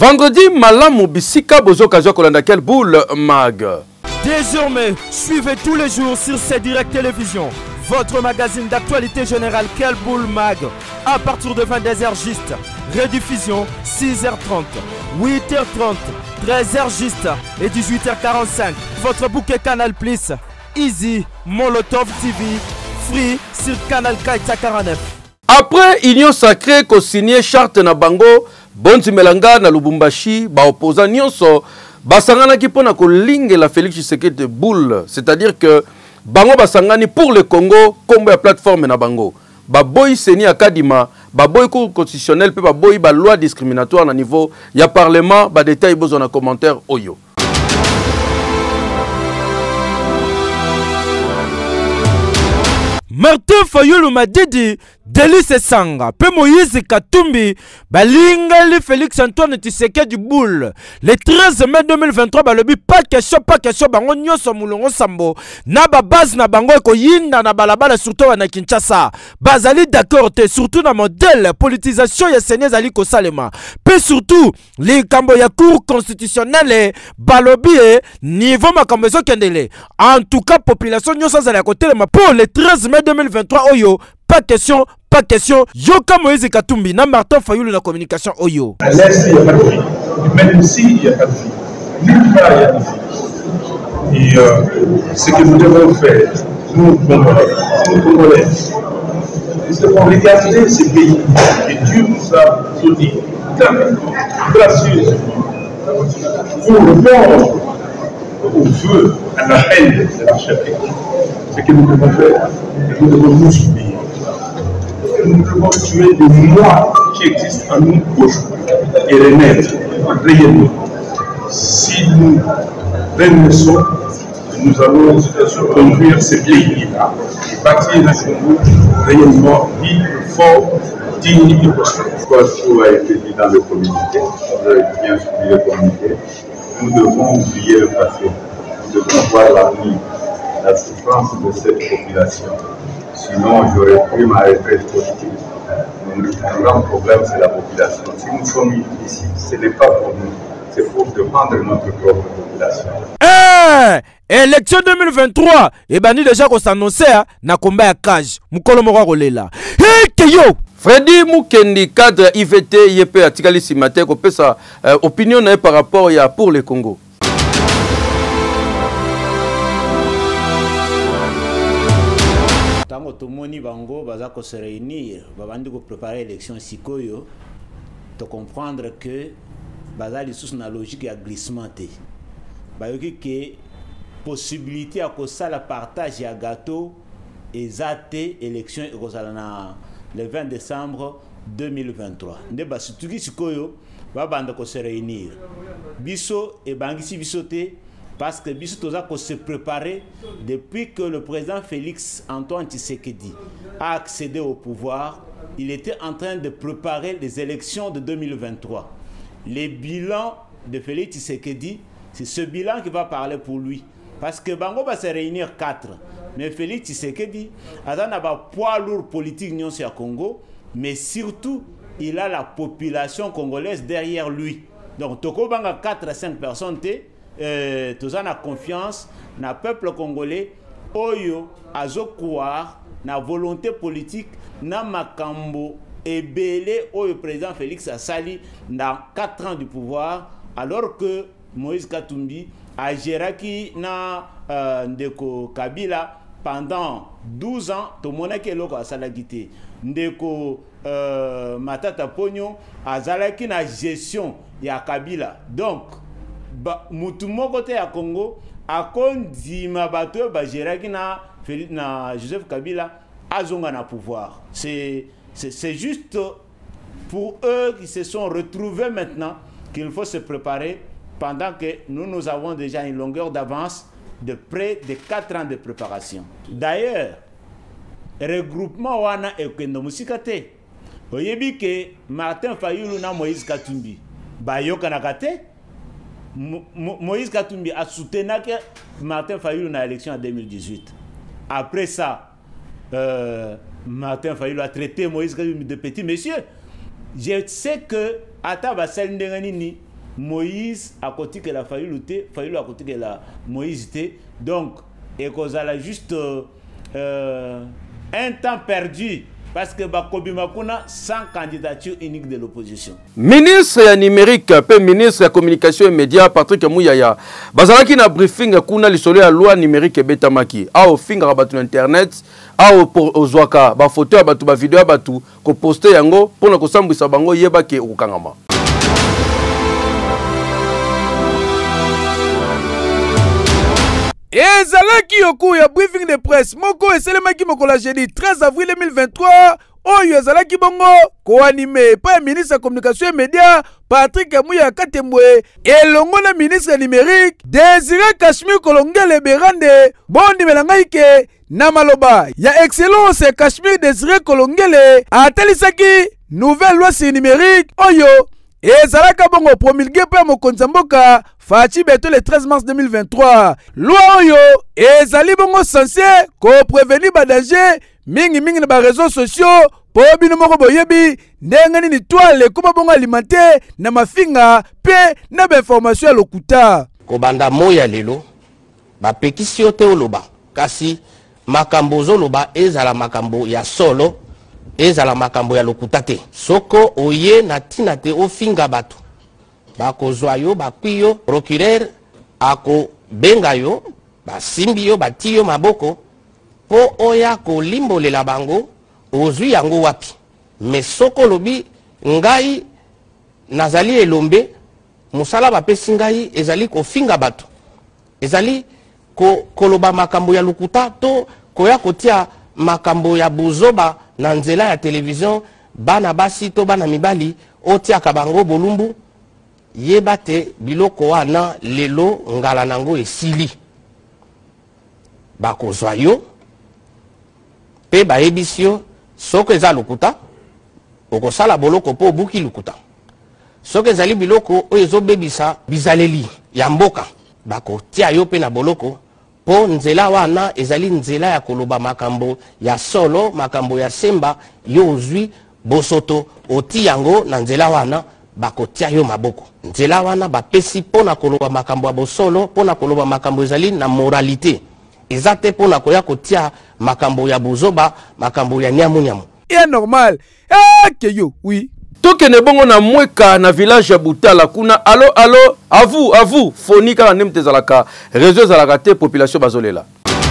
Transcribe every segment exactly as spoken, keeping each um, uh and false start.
Vendredi, Malamu Bisika Bozo Kazo Kolanda Quelle Boule Mag. Désormais, suivez tous les jours sur cette directe télévision votre magazine d'actualité générale Quelle Boule Mag à partir de vingt-deux heures juste. Rediffusion six heures trente, huit heures trente, treize heures juste et dix-huit heures quarante-cinq. Votre bouquet Canal Plus, Easy, Molotov T V, Free sur Canal Kaita quarante-neuf. Après Union Sacrée ko signé charte na bango Bonzi Melanga na Lubumbashi ba opposant nyonso basangana ki pona ko lingela Félix Tshisekedi boule, c'est-à-dire que bango basangani pour le Congo kombo ya plateforme na bango ba boy seni akadima ba boy cour constitutionnel pe ba boy ba loi discriminatoire na niveau ya parlement ba détail besoin na commentaire oyo. Martin Fayulu Madidi, Délice Sanga, Pe Moïse Katumbi, Balingali Félix Antoine Tshisekedi Boule. Le treize mai deux mille vingt-trois, balobi pas question, pas question, bango nyoso mulongo sambo. Na ba base na bango eko yinda na balabala surtout na Kinshasa. Bazali d'accord te surtout na modèle politisation ya Seigneur Zali Kosalema. Pe surtout les kambo ya cour constitutionnelle balobi niveau makambo zo kendele. En tout cas population nyoso zali à côté pour le treize mai deux mille vingt-trois oyo. Pas question, pas question. Yoka Moïse Katumbi, na Martin Fayulu la communication Oyo. À l'Est, il n'y a pas de vie. Même ici, il n'y a pas de vie. Nulle part, il y a de vie. Et euh, ce que nous devons faire, nous, Congolais, nous, Congolais, nous devons regarder ces pays. Et Dieu nous a tout dit, gracieusement, pour répondre au vœu, à la haine de l'archevêque. Ce que nous devons faire, nous devons nous soutenir. Nous devons tuer les mois qui existent en nous aujourd'hui et renaître réellement. Si nous renaissons, nous allons conduire ces pays-là et bâtir un Congo réellement libre, fort, digne et prospère. Tout a été dit dans le communiqué, vous avez bien suivi le communiqué. Nous devons oublier le passé, nous devons voir l'avenir, la souffrance de cette population. Sinon, j'aurais pris ma retraite politique. Le grand problème, c'est la population. Si nous sommes ici, ce n'est pas pour nous, c'est pour défendre notre propre population. Eh, élection deux mille vingt-trois, et bani déjà qu'on s'annonçait, na combat à cage. Moukolo mora rolela. Hey, Keyo! Freddy Mukendi, cadre I V T, I E P, Atikali Simate, ko pesa euh, opinion na par rapport à pour le Congo. Tango tomoni bango baza ko se réunir babandi ko préparer l'élection sikoyo to comprendre que baza li sous na logique ya glissement te bayoki que possibilité à ko sala partage ya gâteau ezate élection e ko sala na le vingt décembre deux mille vingt-trois nde ba situki sikoyo babanda ko se réunir biso e bangisi biso te. Parce que Bissou Toza se préparer depuis que le président Félix Antoine Tshisekedi a accédé au pouvoir. Il était en train de préparer les élections de deux mille vingt-trois. Les bilans de Félix Tshisekedi, c'est ce bilan qui va parler pour lui. Parce que Bango va se réunir quatre. Mais Félix Tshisekedi a un poids lourd politique au Congo, mais surtout, il a la population congolaise derrière lui. Donc, Toko Banga quatre à cinq personnes. Euh, tous en a confiance dans le peuple congolais oyo azo croire na volonté politique na makambo ebele oyo président Félix Asali dans quatre ans du pouvoir alors que Moïse Katumbi a géré qui na euh, ndeko Kabila pendant douze ans to monaki eloko asala gité ndeko euh, Matata Ponyo azalaki na gestion ya Kabila donc ba mutu moko te ya Congo akondima bato ba geraki na na Joseph Kabila azonga na pouvoir. C'est c'est juste pour eux qui se sont retrouvés maintenant qu'il faut se préparer pendant que nous nous avons déjà une longueur d'avance de près de quatre ans de préparation. D'ailleurs, regroupement wana ekendo musika te. Oyebi ke Martin Fayulu na Moïse Katumbi bayoka na kate. Moïse Katumbi a soutenu Martin Fayulu dans l'élection en deux mille dix-huit. Après ça, euh, Martin Fayulu a traité Moïse Katumbi de petit monsieur. Je sais que Ata Basel Ndenganini, Moïse à côté que la Fayulu te, Fayulu à côté que la Moïse te. Donc, et qu'on a juste euh, un temps perdu parce que Bakobi Makuna sans candidature unique de l'opposition. Ministre ya numérique, pe ministre ya communication et médias Patrick Mouyaya. Bazalaki na briefing kuna lisolo ya loi numérique betamaki. A o finga batu internet, a o ozwaka ba photo ya batu ba video ya batu ko poster yango pona ko sambwisa bango yeba ke okangama. ezalaki yoku ya briefing de presse moko eselemaki mokolo jeudi treize avril deux mille vingt-trois oyo ezalaki bongo koanime pa ministre ya communication et médias Patrick Mouyaya Katembwe elongo na ministre numérique Désiré Kashmir Kolongele Berande bondimela ngai ke na maloba ya excellence Kashmir Désiré Kolongele atalisaki nouvelle loi sur numérique oyo ezalaka bongo promulgué pa mokonzi mboka Fachi Beto le treize mars deux mille vingt-trois. Loi oyo ezali bongo censé ko prévenir ba danger mingi mingi na ba réseaux sociaux po bino moko boyebi ndenge nini toile kuma bongo alimenter na mafinga pe na ba information ya lokuta. Ko banda moya lelo ba pekisio te oloba kasi makambo zoloba ezala makambo ya solo ezala makambo ya lokuta te. Soko oye na tina te ofinga batu bakozwa yo bakwi yo procureur ako benga yo basimbi yo bati yo maboko po oya kolimbolela bango ozwi yango wapi. Me soko lobi ngai nazali elombe musala bapesi ngai ezali kofinga batu ezali ko koloba makambo ya lukuta to koya kotia makambo ya buzoba na nzela ya television bana basi to bana mibali otiaka bango bolumbu yebate biloko wana lelo ngala nango esili bakozwa yo pe bayebisi yo soko eza lukuta okosala boloko po obuki lukuta soko ezali biloko oyo ezobebisa bizaleli ya mboka bakotia yo pe na boloko po nzela wana ezali nzela ya koloba makambo ya solo makambo ya semba yo ozwi bosoto oti yango na nzela wana bakotia yo maboko nzela wana bapesi pona koloba makambo ya bosolo pona koloba makambo ezali na moralité ezate pona koya kotia makambo ya buzoba makambo ya nyamu nyamu est normal eh que yo oui tokene bongo na mweka na village ya Butala kuna allo allo à vous à vous foni kala nemte zalaka réseau zalaka te population bazolela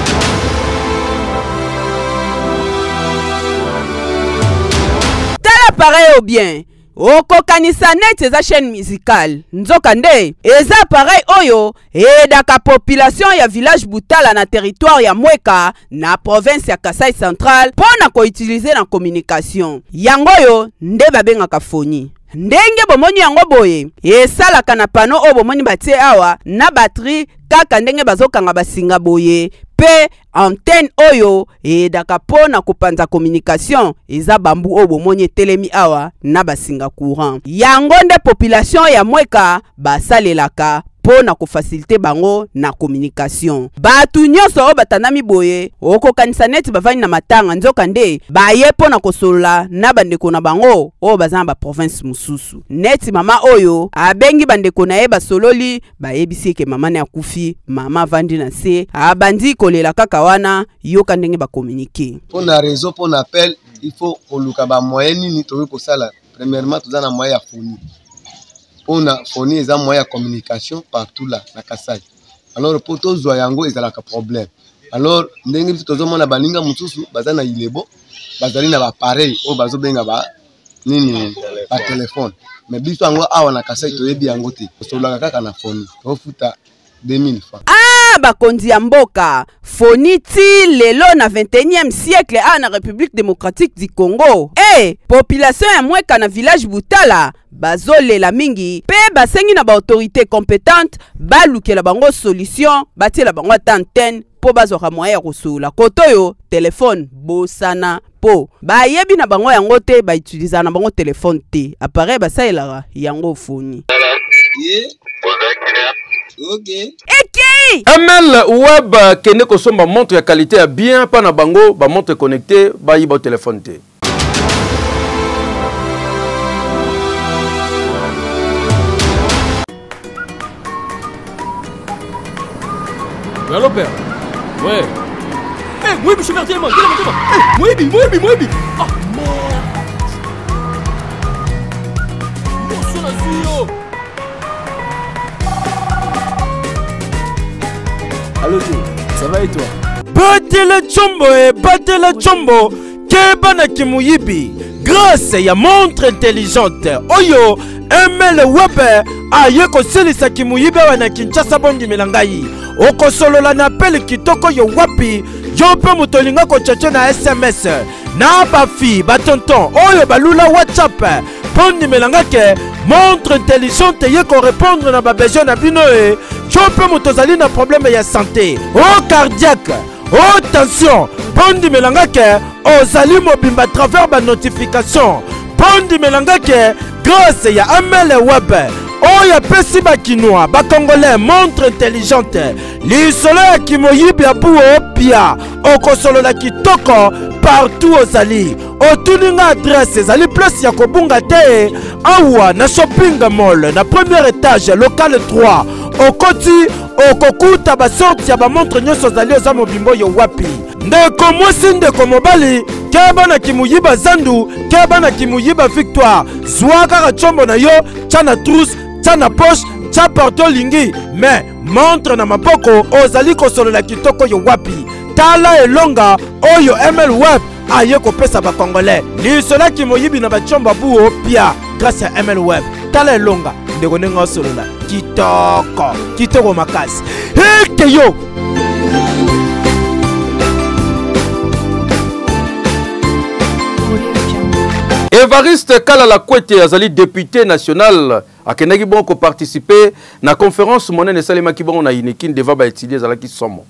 tala pareil au bien okokanisa net eza chaîne musicale nzoka nde eza pareil oyo edaka population ya village Butala na territoire ya Mweka na province ya Kasai Central pona ko utiliser na communication yango yo nde babengaka foni ndenge bomoni yango boye esalaka na pano o bomoni batie awa na batterie kaka ndenge bazokanga basinga boye pe antenne oyo edaka pona kopanza communication eza bambu o bomoni telemi awa na basinga courant yango nde population ya Mweka basalelaka pona ko faciliter bango na communication batu nyonso o batanami boye okokanisa neti bavani na matanga nzoka nde baye pona kosolola na bandeko na bango o bazana ba province mususu neti mama oyo abengi bandeko na ye basololi bayebisi ke mama na akufi mama vandi na se abandi kolela kaka wana yoka ndenge ba communiquer pona réseau pona appel il faut koluka ba moyen nini to ko sala premièrement tozana moyen ya foni on a fourni des moyens de communication partout là, na Kasai. Alors, pour tous les gens, ils ont un problème. Alors, nous avons dit que nous avons un ilebo, nous avons un appareil, nous avons un téléphone. Mais si nous avons un Kasai, nous avons un téléphone. Nous avons deux mille francs. Ah, bakondi ya mboka foni ti lelo na vingt et unième siècle a na République démocratique du Congo. Eh, population ya Mweka na village Butala bazolela mingi pe basengi na ba autorité compétente balukela bango solution batiela bango antenne po bazoka moyen ya kosola kotoyo téléphone bosana po bayebi na bango yango te ba utiliser na bango téléphone te appareil basalela yango foni. Yeah. Okay. Eki! M L Web kene kosomba montre ya qualité ya bien pa na bango ba montre connecté ba yiba téléphone te. Oui, allô, père. Ouais. Eh, moi, je suis verti, moi. Eh, moi, moi, moi, moi. Ah, merde. Mon son a suivi. Allô, ça va et toi? Batele chombo et batele chombo. Kebana kimuyibi. Grâce ya montre intelligente. Oyo, Emele Webe. Aye ko selisa kimuyibi wana Kinshasa bondi melangai. Oko solo la napele kitoko yo wapi. Yo pe mutolinga ko chache na S M S. Na ba fi, ba tonton. Oyo balula WhatsApp. Bondi melanga ke montre intelligente ye ko répondre na ba besoin na bino e. Yo pe mutozali na problème ya santé. Oh cardiaque. Oh tension. Bondi melanga ke ozali mobimba travers ba notification. Bondi melanga ke grâce ya Amele Web. Oh ya pesi ba kinoa ba congolais montre intelligente. Li solo ya kimoyibi ya buo pia. Oko solo la kitoko partout ozali. Otuninga adresse ezali place ya kobunga te. Awa na shopping mall na premier étage local trois. Okoti okokuta ba sorti ya ba montre nyoso zali oza mobimbo yo wapi. Ndeko mwasi ndeko mobali keba na kimuyiba zandu keba na kimuyiba victoire zwaka ka chombo na yo chana trousse chana poche cha porto lingi mais montre na mapoko ozali kosolola kitoko yo wapi tala elonga oyo M L Web aye kopesa ba congolais lisola kimoyibi na ba chombo buo pia grâce à M L Web tala elonga ndeko nenga solola kitoko kitoko makasi heke yo. Evariste Kalala Kwete azali député national akenaki bon ko participer na conférence monene salema ki bon na Inekin devant ba étudier azalaki somo.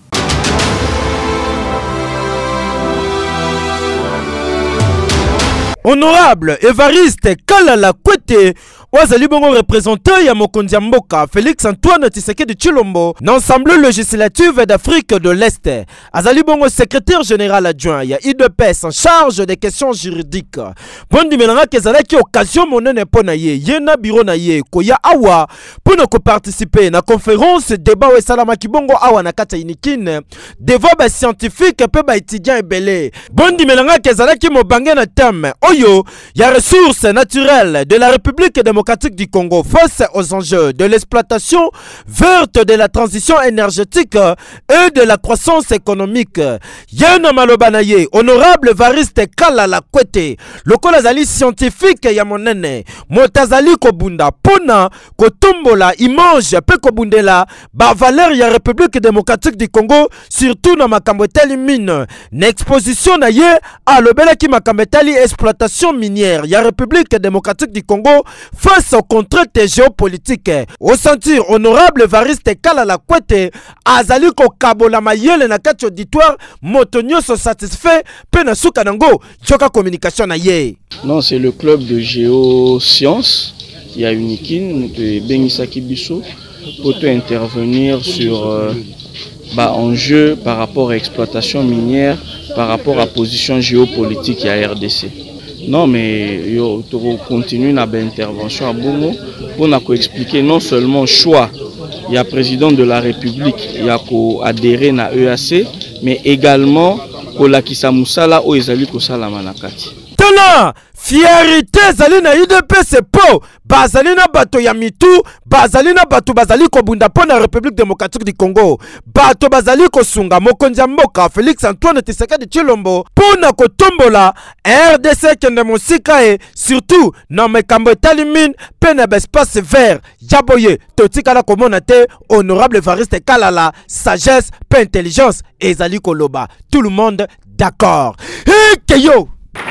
Honorable Evariste Kalala Kwete Wazali bongo représentant ya mokonzi ya mboka Félix Antoine Tshisekedi Tshilombo l'Assemblée législative d'Afrique de l'Est. Azali bongo secrétaire général adjoint ya I D P S en charge des questions juridiques. Bondi melanga kezalaki occasion monene pona ye yena bureau na ye koya awa pona ko participer na conférence débat we salama kibongo awa na kata Inikine devant ba scientifique pe ba étudiant ebele. Bondi melanga kezalaki mobange na thème oyo ya ressources naturelles de la République démocratique du Congo face aux enjeux de l'exploitation verte de la transition énergétique et de la croissance économique. Yena malobanaye honorable Evariste Kalala Kwete lokola azali scientifique ya monene motazali kobunda pona kotombola image pe kobundela ba valeur ya République démocratique du Congo surtout na makambo etali mine na exposition na ye alobelaki makambo etali exploitation minière ya République démocratique du Congo face au contrainte géopolitique. Au sentir honorable Evariste Kalala Kwete azali ko kabola mayele na kati auditoire motonyo so satisfait pe na suka nango joka communication na ye. Non, c'est le club de géosciences. Il y a Unikin de Bengisaki Bisso pour intervenir sur euh, bah, enjeux par rapport à exploitation minière, par rapport à position géopolitique à R D C. Non, mais yo continue na intervention à Bongo pour expliquer non seulement le choix, il y a président de la République, il y a ko adhérer à E A C, mais également ko la kisamusala o ezali ko sala manakati. Tana fierté zali na I D P c'est po bazali na bato ya mitu bazali na bato bazali ko bunda pona République démocratique du Congo bato bazali ko sunga mokonzi mboka Félix Antoine Tshisekedi Tshilombo pona ko tombola R D C kende mosika e surtout na mekambo etalimine pena espace vert jaboye totikala komona te honorable Evariste Kalala sagesse pe intelligence ezali koloba tout le monde d'accord hey, keyo.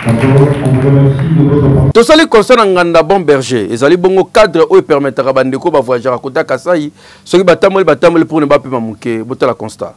Tosali concernant Nganda Bon Berger ezali bongo cadre oyo permettra bandeko ba voyager akota Kasai soki batamoli batamoli pour ne pas pema muke botala constat.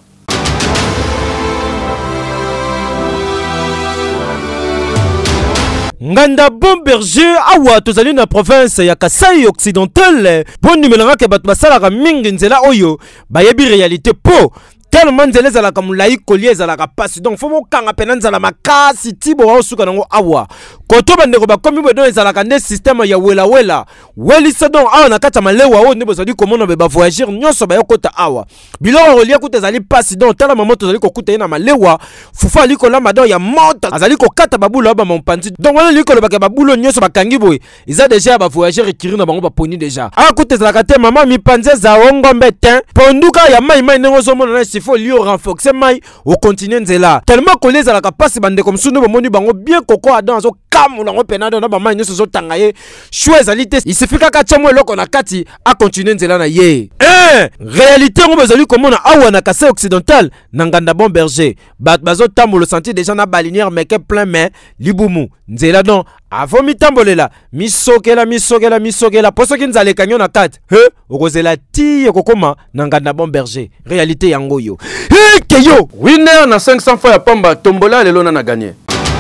Nganda Bon Berger awa tozali na province ya Kasai occidentale bondi melanga ke bato basala mingi nzela oyo bayebi réalité po tellement nzela ezalaka molai kolia ezalaka pasi donc fo mokanga pena nzala makasi tibo osuka nango awa poto bandeko bakomi boye don ezalaka nde système ya wela wela welisa don awa na kati ya malewa oyo nde bozali komona be bavoyageur nyonso bayokota awa biloko kolia kuta ezali pasi don tala mama tozali kokuta ye na malewa fufu ali kolamba don ya moto azali kokata babulu oyo bamampanzi donc wana ali kolobaka babulu nyonso bakangi boye eza deja ya bavoyageur ekiri na bango baponi deja awa kuta ezalaka te mama mipanzi ezao ngombe te ponduka ya mai mai ndenge ozomona na sifo lio renforce mai okontinue nzela tellement kolia ezalaka pasi bandeko mosusu nde bomoni bango bien koko adan azokamula yango pena don na bamai nyonso ezotanga ye shwa ezali te isifi kaka atia mwa eloko na kati akontinue nzela na ye eh réalité yango bazali komona awa na Kasai occidental na nganda bon berger bato bazotambola senti déjà na balinière meke plein mais libumu nzela don avant mitambolela misokela misokela misokela po soki nzala ekangi na kati he okozela ti ekokoma na nganda bon berger réalité yango yo he keyo winner na cinq cents fois ya pamba tombola lelo na gagné.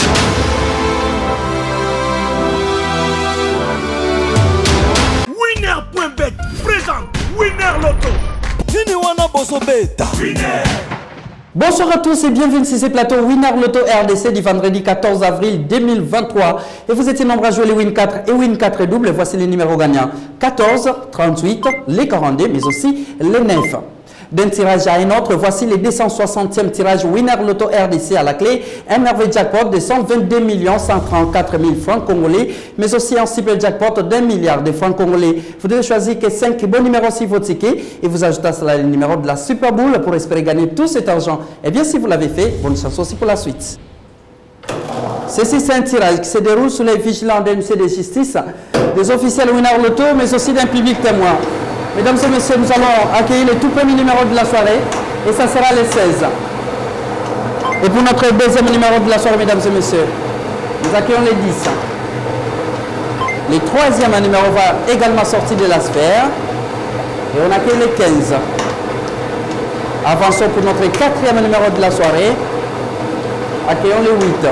Winner.bet présente Winner Loto. Fini wana boso beta. Winner. Bonsoir à tous et bienvenue sur ce plateau Winner Loto R D C du vendredi quatorze avril deux mille vingt-trois. Et vous étiez nombreux à jouer les Win quatre et Win quatre double. Voici les numéros gagnants quatorze, trente-huit, les quarante-deux, mais aussi les neuf. D'un tirage à un autre, voici les deux cent soixantième tirage Winner Loto R D C à la clé. Un merveilleux jackpot de cent vingt-deux millions cent trente-quatre mille francs congolais, mais aussi un super jackpot d'un milliard de francs congolais. Vous devez choisir que cinq bons numéros sur votre ticket et vous ajoutez à cela le numéro de la Super Bowl pour espérer gagner tout cet argent. Et bien, si vous l'avez fait, bonne chance aussi pour la suite. Ceci, c'est un tirage qui se déroule sous les vigilants de l'M C de justice, des officiels Winner Loto, mais aussi d'un public témoin. Mesdames et messieurs, nous allons accueillir le tout premier numéro de la soirée et ça sera le seize. Et pour notre deuxième numéro de la soirée, mesdames et messieurs, nous accueillons le dix. Le troisième numéro va également sortir de la sphère et on accueille le quinze. Avançons pour notre quatrième numéro de la soirée. Accueillons le huit.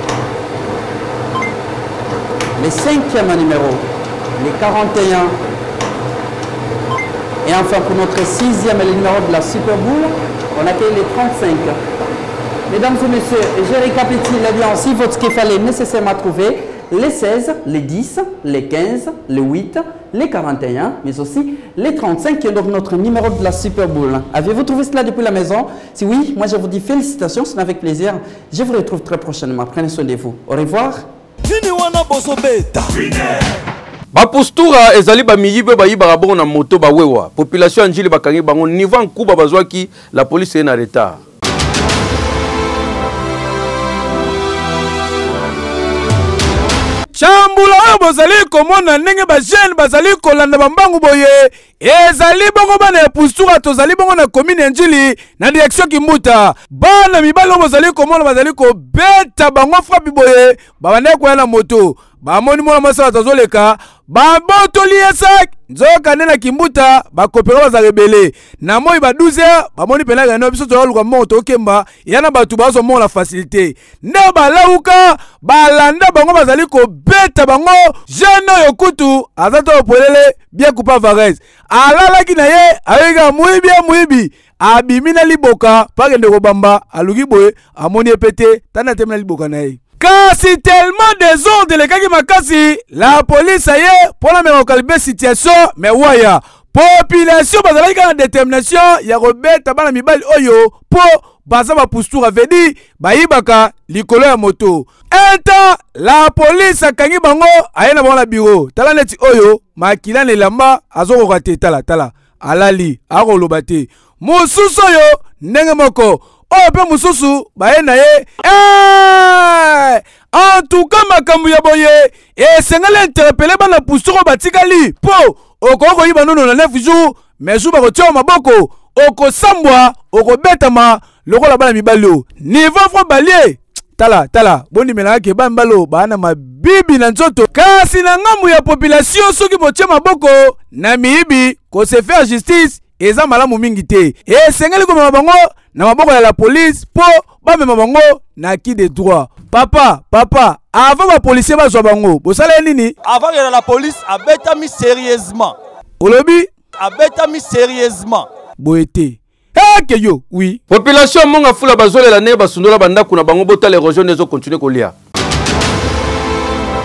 Le cinquième numéro, le quarante et un. Et enfin, pour notre sixième numéro de la Super Bowl, on accueille les trente-cinq. Mesdames et messieurs, je récapitule bien aussi votre qu'il fallait nécessairement trouver les seize, les dix, les quinze, les huit, les quarante et un, mais aussi les trente-cinq qui est donc notre numéro de la Super Bowl. Avez-vous trouvé cela depuis la maison? Si oui, moi je vous dis félicitations, c'est avec plaisir. Je vous retrouve très prochainement. Prenez soin de vous. Au revoir. Bapostura ezali ba miyibe ba yibara bongo na moto ba wewa population anjili bakangi bango niveau nkuba bazwaki la police est en retard. Chambula oyo bozali komona ndenge ba jeune bazali kolanda bambangu boye ezali bongo bana ya postura tozali bongo na commune Njili na direction Kimbuta bana mibalo bozali komona bazali ko beta bango frappe boye babande ko na moto bamoni mona masala tozoleka babotoli esak nzoka nena Kimbuta bakopero bazarebele na moi ba douze heures bamoni pena ga no biso toluka moto okemba yana batu bazo mona facilité nde balauka balanda bango bazali ko beta bango jeune yokutu azato opolele bien coupa Varese alalaki na ye ayega muibi muibi abimi na liboka pakende ko bamba aluki boye amoni epete tana temna liboka na ye kasi tellement désordre les kaki makasi la police aye pour la même calmer situation mais waya population bazalaki na détermination ya robeta bana mibali oyo po baza ba postura vedi bayibaka likolo ya moto un temps la police akangi bango aye na bango na bureau tala neti oyo makila ne lamba azoko te tala tala alali akoloba te mosusu oyo ndenge moko oyo pe mususu baye na ye eh en tout cas makambu ya boye esengeli interpellé bana postura batikali po okoko yiba nono na neuf jours mais jour bakotia maboko okosambwa okobetama lokola bana mibali niveau fro balie tala tala bondi melaka ke bambalo bana mabibi na nzoto kasi na ngambu ya population soki botia maboko na miibi ko se faire justice eza malamu mingi te esengeli komema bango na maboko ya la police po bamema bango na qui de droit papa papa avant ba policier bazwa bango bosala nini Avant que la police abetami sérieusement. olobi Abetami sérieusement. boete heke yo oui Population monga fula bazolela ne basundola bandako na bango bota l'érosion nezo continuer kolia.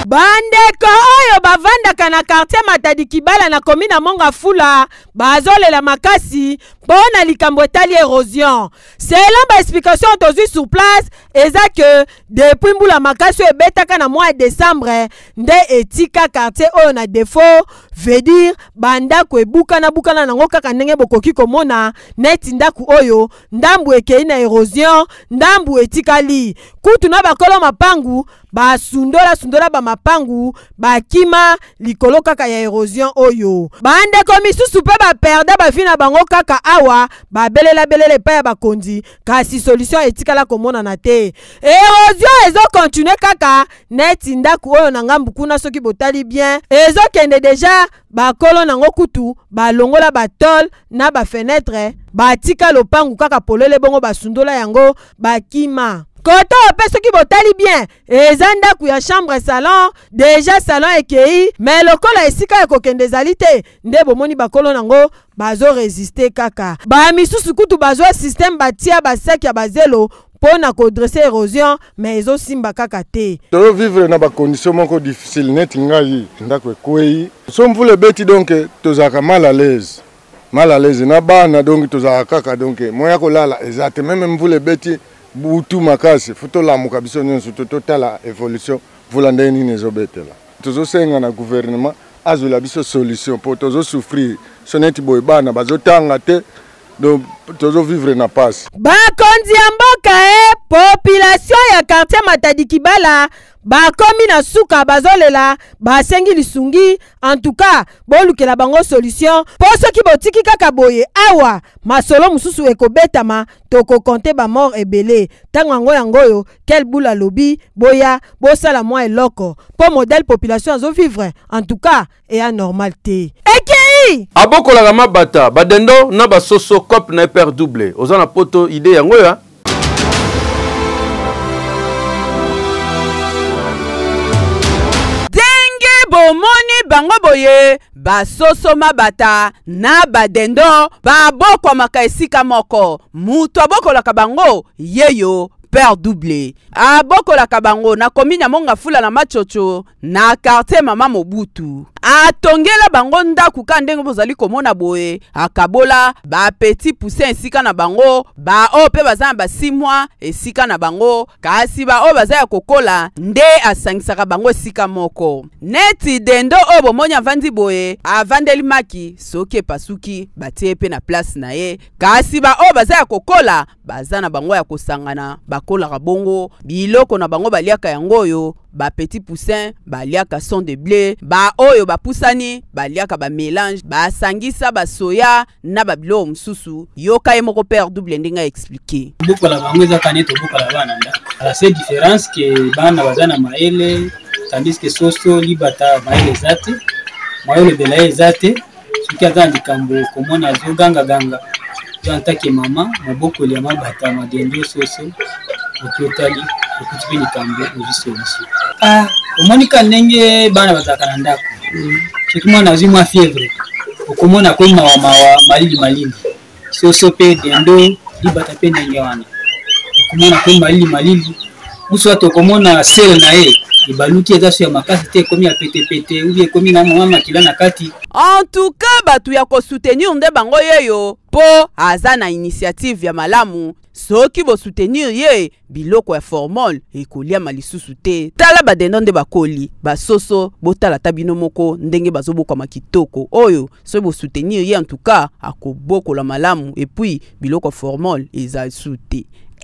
bandeko oyo bavandaka na quartier Matadi Kibala na komina Monga Fula bazolela makasi mpona likambo etali érosion. Selon ba explication tozwi sur place eza que depuis mbula makasi ebetaka na mois de décembre nde etika quartier oyo na défaut veut dire bandako ebukana bukana nango kaka ndenge bokoki komona neti ndaku oyo ndambu ekei na érosion ndambu etikali kutu na bakolo mapangu ba sundola sundola ba mapangu bakima likolo kaka ya érosion oyo bandeko misusu pe ba perda ba vina bango kaka awa ba belela belele pa ya bakonzi kasi solution etikala komona na te érosion ezo continuer kaka neti ndaku oyo na ngambu kuna soki botali bien ezo kende déjà bakolo nango kutu balongola batol na ba fenêtre batika lopangu kaka polele bongo basundola yango bakima koto ope soki botali bien eza ndaku ya chambre salon déjà salon ekei mais lokola esika ekokende ezali te nde bomoni bakolo nango bazo résister kaka ba misusu kutu bazo système batia basaki ya bazelo pona kodresser érosion mais ezo simba kaka te to vivre na ba condition moko difficile net ngai ndako ekwei so mvule beti donc tozaka mal à l'aise mal à l'aise na bana donc tozaka kaka donc moya kolala exact même mvule beti butu makasi futo la mukabiso nyonso totala évolution volanda nini ezobetela tozosenga na gouvernement azula biso solution pour tozo souffrir soneti boy bana bazotanga te donc tozo vivre na passe bakonzi ya mboka e population ya quartier Matadi Kibala bakomi na suka bazolela basengi lisungi en tout cas bolukela bango solution po soki botiki kaka boye awa masolo mususu ekobetama toko konte ba mort ebele tango yango yangoyo quel boula lobi boya bosala moi eloko po modèle population azo vivre en tout cas et à normalité ekei abokolaka mabata badendo na basoso cop na hyper double ozana poto idée yango ya bomoni bango boye basoso mabata na badendo babokwamaka esika moko mutu abokolaka bango yeyo père doublé abokolaka bango na komina Monga Fula na Machocho na quartier Mama Mobutu atongela bango ndaku ka ndenge bozali komona boye akabola ba petit poussin esika na bango ba ope bazana ba six mois esika na bango kasi ba o bazaya kokola nde asangisaka bango esika moko neti dendo o bomonya vandi boye avandeli maki soki pasuki batie pe na place na ye kasi ba o bazaya kokola bazana bango ya kosangana bakola bongo biloko na bango baliaka yangoyo ba petit poussin baliaka son de blé ba oyo ba pusani baliaka ba mélange ba sangisa ba soya na ba bilo msusu yoka ye moko père double ndinga expliquer beaucoup la bango za kaneto beaucoup la bana nda la seule différence que bana bazana maele tandis que soso libata maele zate maele de la zate soki azandi kambo komona zo ganga ganga jantake mama maboko ya mabata madendo soso okotali okutibini kambo ozisolution ah omonika ndenge bana bazaka na ndako soki mwana azwi mwa fièvre okomona ko mawa mawa malili malili soso pe dendo libata pe ndenge wana okomona ko malili malili muso ato komona sel na ye ibaluki eza so ya makasi te komi ya pete pete ou bien komi na mama makila na kati en tout cas batu ya ko soutenir nde bango yeyo po aza na initiative ya malamu soki bo soutenir ye biloko ya formol ekolia malisusu te tala badendo nde bakoli basoso botala tabino moko ndenge bazobokwa makitoko oyo so bo soutenir ye en tout cas akobokola malamu et puis biloko formol eza souté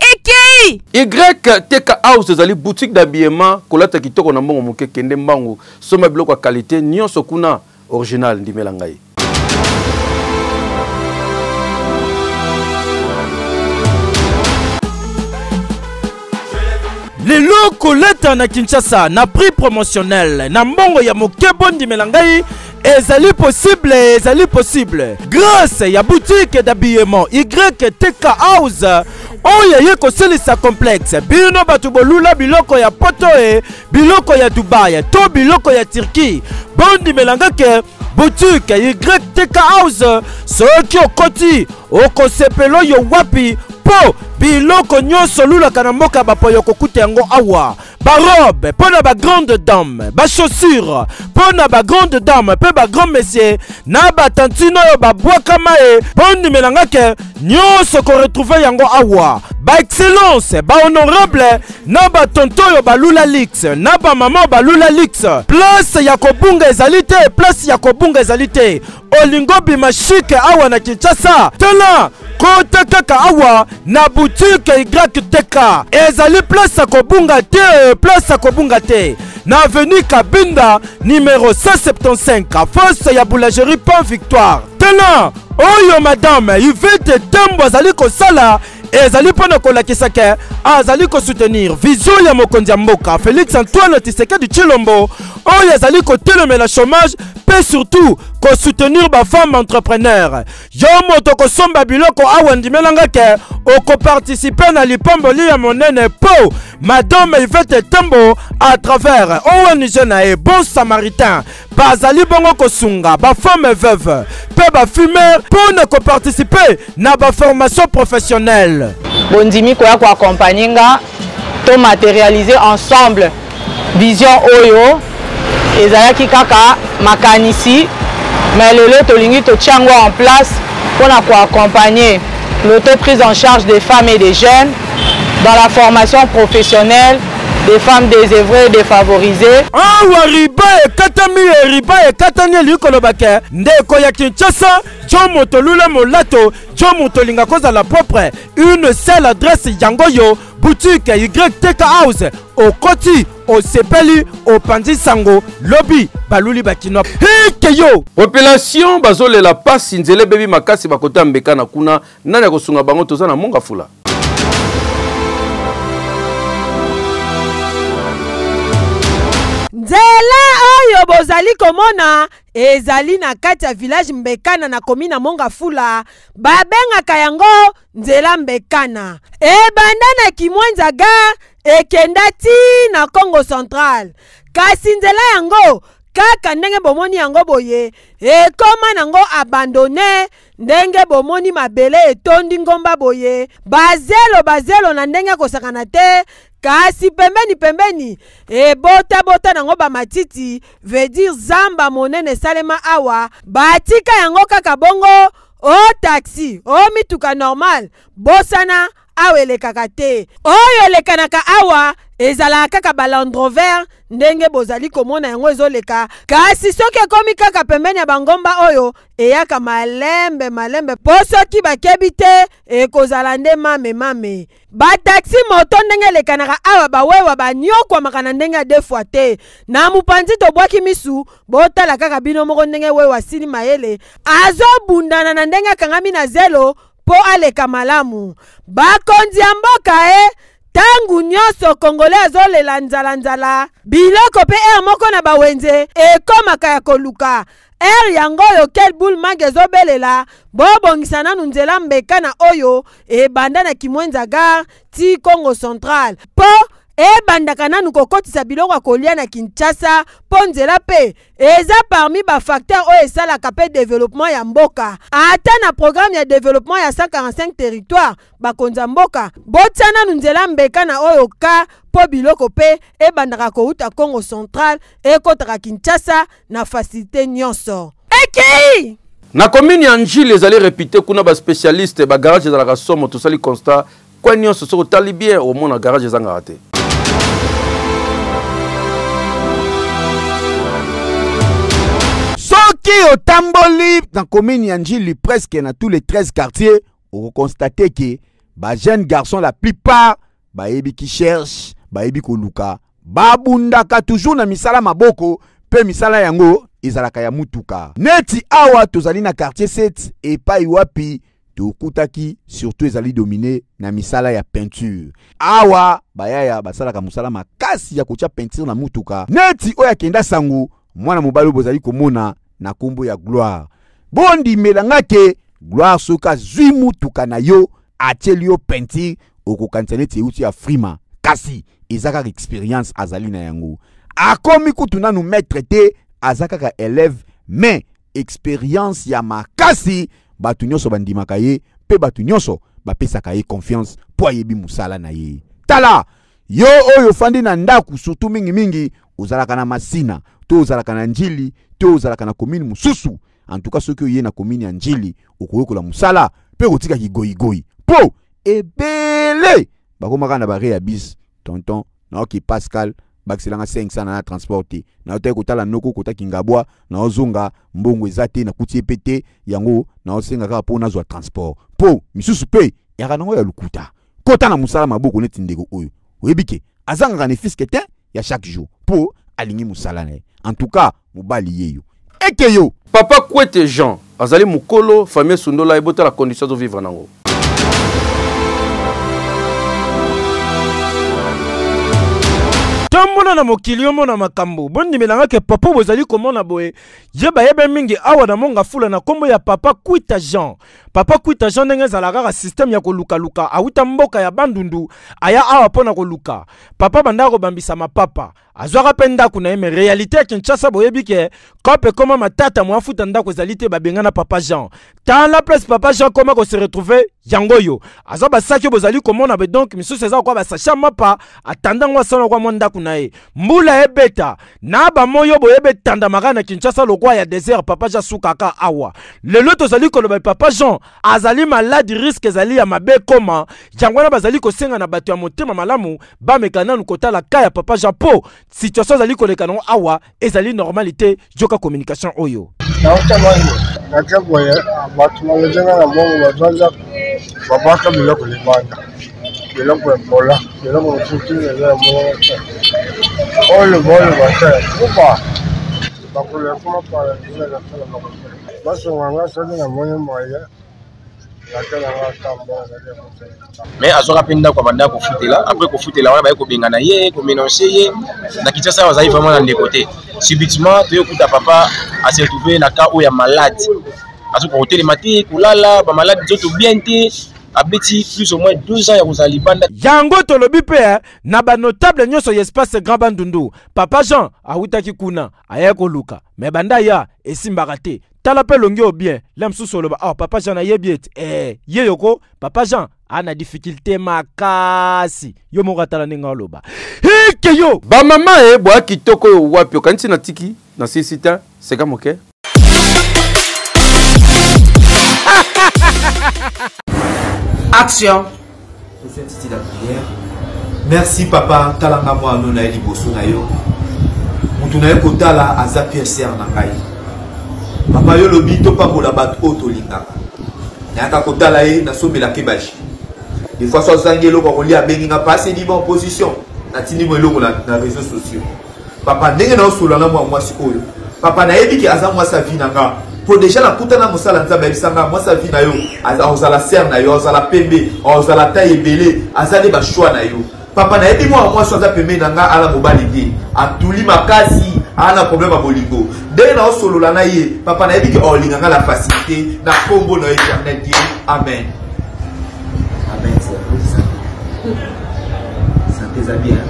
Eki! Y T K House ezali boutique d'habillement kolata kitoko na mbongo moke kende mbangu soma biloko ya qualité nyonso kuna original ndimela ngai. Lelo koleta na Kinshasa na prix promotionnel na mbongo ya moke bondi melangai ezali possible ezali possible grâce ya boutique d'habillement Y T K House oyo ye koselisa complexe bino batu bolula biloko ya poto e biloko ya Dubai to biloko ya Turquie bondi melanga ke boutique Y T K House soki okoti okosepelo yo wapi po biloko nyonso lula kana mboka bapoyo kokuta yango awa barobe mpo na bagrande dame, bachaussure mpo na bagrande dame mpe bagrand messier na batantine oyo babwakama ye mpo ndimelanga ke nyonso koretrouve yango awa. Ba-excellence, ba-honorable na batonto oyo balula lix na bamama balula lix. Place ya kobunga ezali te, place ya kobunga ezali te. Olingo bima chic awa na Kinshasa. Tala kota kaka awa na boutique Y T K. Ezali place ya kobunga te, place ya kobunga te. Na avenue Kabinda numéro cent soixante-quinze, face ya boulangerie Pont Victoire. Tala oyo madame Yvette Tembo azali kosala ezali mpona kolakisa ke azali kosoutenir vision ya mokonzi ya mboka Félix Antoine Tshisekedi Tshilombo oyo ezali kotelemela chômage pe surtout kosoutenir bafemme entrepreneur. Yo moto kosomba biloko awa ndimelanga ke okoparticipe na lipamboli ya monene po madame Yvette Tembo à travers O N G na e Bon Samaritain bazali bongo kosunga bafemme veuve pe bafumeur mpona koparticipe na baformation professionnelle. Bondimi koya ko accompagner nga to matérialiser ensemble vision oyo ezalaki kaka makanisi mais lelo tolingi to tiango en place pour na ko accompagner l'auto-prise en charge des femmes et des jeunes dans la formation professionnelle des femmes désœuvrées et défavorisées. Ah, riba et katami et riba et katani likolobake ndeko ya Kinshasa Jomo Tolula Molato Jomo Tolinga koza la propre une seule adresse yangoyo boutique Y T K House au Koti au Sepeli au Pandi Sango lobby baluli bakino hikeyo population bazole la passe nzele bebi makasi bakota mbeka na kuna nani kosunga bango toza na monga fula. Nzela oyo bozali komona ezali na kati ya village Mbekana na komina Monga Fula babengaka yango nzela Mbekana ebanda na Kimwenza Gare ekenda ti na Congo Central kasi nzela yango kaka ndenge bomoni yango boye ekoma nango abandonné ndenge bomoni mabele etondi ngomba boye bazelo bazelo na ndenge kosakana te kasi pembeni pembeni e bota bota nango ba matiti veut dire zamba monene salema awa batika yango kaka bongo o taxi o mituka normal bosana awele kakate oyo lekanaka awa ezala kaka ba Land Rover ndenge bozali komona yango ezoleka kasi soki ekomi kaka pembeni ya bangomba oyo eyaka malembe malembe po soki bakebi te ekozala nde mame mame bataxi moto ndenge lekanaka awa bawewa banyokwamaka na ndenge ya defwa te na mopanzi tobwaki misu botala kaka bino moko ndenge wewa sili mayele azobundana na ndenge akangami na zelo po aleka malamu bakonzi ya mboka e tangu nyonso kongole azolela nzala nzala biloko pe er moko na bawenze ekomaka ya koluka er yango oyo kel bul mange ezobelela bobongisa nanu nzela Mbekana oyo ebanda na Kimwenza Gare ti Congo Central po ebandaka nanu kokotisa biloko ya kolia na Kinshasa po nzela pe eza parmi ba facteur oyo esalaka pe développement ya mboka ata na programme ya développement ya cent quarante-cinq territoire bakonza mboka botia nanu nzela Mbekana oyo ka po biloko pe ebandaka kouta Congo Central ekotaka Kinshasa na facilité nyonso eki na commune ya Njili ezali répété kuna ba spécialiste ba garage za la somo to sali constat kwa nyonso soko tali bien au mona garage za ngate. Soki otamboli na commune ya Njili presque na tous les treize quartiers, on constate que ba jeunes garçons la plupart ba yebi qui cherche, ba yebi ko luka, ba bundaka toujours na misala maboko, pe misala yango ezalaka ya mutuka. Neti awa tozali na quartier sept et pa iwapi tokutaki surtout ezali dominé na misala ya peinture. Awa bayaya basalaka musala makasi ya kotia peinture na mutuka. Neti oya kenda sangu mwana mobali bozali komona na kombo ya Gloire. Bondi melangake Gloire soka zwi mutuka na yo atieli yo peinture okokanisa neti euti ya frima. Kasi ezaka experience azali na yango. Akomi kutu nanu maître te azaka ka élève mais expérience ya makasi batu nyonso bandimaka ye pe batu nyonso bapesaka ye confiance po ayebi musala na ye. Tala yo oyo fandi na ndaku surtout mingi mingi ozalaka na masina to ozalaka na njili to ozalaka na commune mususu en tout cas ceux qui na commune ya njili okoyokola musala pe kotika kigoyi-goyi po ebele bakomaka na bare ya bis tonton na oki Pascal bakiselanga cinq cents na transporter na otay kotala noko kota kingabwa na ozonga mbongo ezate na kuti epete yango na osenga kaka po nazwa transport po misusu pe yaka nango ya lukuta kota na musala maboko neti ndeko oyo oyebike azanga ne fiske te ya chaque jour po alingi musala na en tout cas mobali yeyo eke yo Papa Kwete Jean azali mukolo famille Sundola ebota la condition de vivre nango. Tomona na mokili omona makambo bondi melanga ke papa bozali komona boye je bayebe mingi awa na monga fula na kombo ya Papa Kwita Jean. Papa Kwita Jean ndenge ezalaka ka système ya koluka luka awuta mboka ya bandundu aya awa pona koluka papa banda ko bambisa mapapa azwaka pe ndako na eme réalité ya Kinshasa boyebi ke kope koma matata mwafuta ndako ezali te babengana Papa Jean ta la place Papa Jean koma ko se retrouver yango yo azwa basaki bozali komona be donc misusu eza kwa basacha mapa atanda ngwa sana kwa ndako na ye mbula ebeta na ba moyo boyebe tanda magana Kinshasa lokwa ya désert Papa Jean sukaka awa lelo tozali koloba Papa Jean azali malade risque ezali ya mabe koma yango na bazali kosenga na bato ya motema malamu ba mekana nkotala kaya Papa Jean po situation ezali koleka nango awa ezali normalité joka communication oyo nakaboye bato bangezenga na mbongo bazwanza babaka biloko libanda biloko ebola biloko mosusu eza ya mbongo te oyo boyo bate kuba bakola kuma pala eza na sala bakosala basonganga soki na moni moye mais azoka penda kwa banda ko futela après ko futela wana ba ko bengana ye ko mélanger ye na Kinshasa bazali vraiment na ndécoté subitement to yokuta papa a se retrouver na cas où ya malade azo ko télématique kulala ba malade zoto bien te abeti plus ou moins deux ans ya kozali banda yango tolobi pe na ba notable nyoso espace grand bandundu Papa Jean awutaki kuna aya ko luka mais banda ya esimbaka te tala pe longi o bien lem susoloba ah Papa Jean na yebiet eh yeyoko Papa Jean ana difficulté makasi yo monga tala ninga loba hike yo ba mama e bwa kitoko yo wapi kanti na tiki na sisita c'est comme OK Action. Je fais titi la prière. Merci papa talanga mo anona eli boso na yo. Mutu na yo kotala aza Pierre Ser na ngai. Papa yo lobi to pambola bato oto lingaka. Nyaka kotala ye na sombela kebashi. Des fois so zangelo ko lia benginga passer ni en position. Na tini mo eloko na na réseaux sociaux. Papa ndenge na osolanga mo mwasi oyo. Papa na yebi ki aza mwasa vie na nga. Pour déjà la puta na musala nzambe bisanga moi sa vie na yo azala ser na yo azala pembe azala taille belé azali ba choix na yo papa na yebi moi moi so za pembe na nga ala mobali ngi atuli makasi ana problème a bolingo dès na osolola na ye papa na yebi ki olinga nga la facilité na kombo na éternel Dieu amen amen c'est ça ça te bien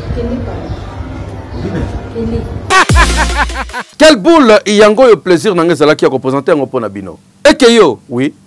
Quelle boule Iyango yo plaisir nanga zalaki ya représenter ngo pona bino. Eke yo, oui.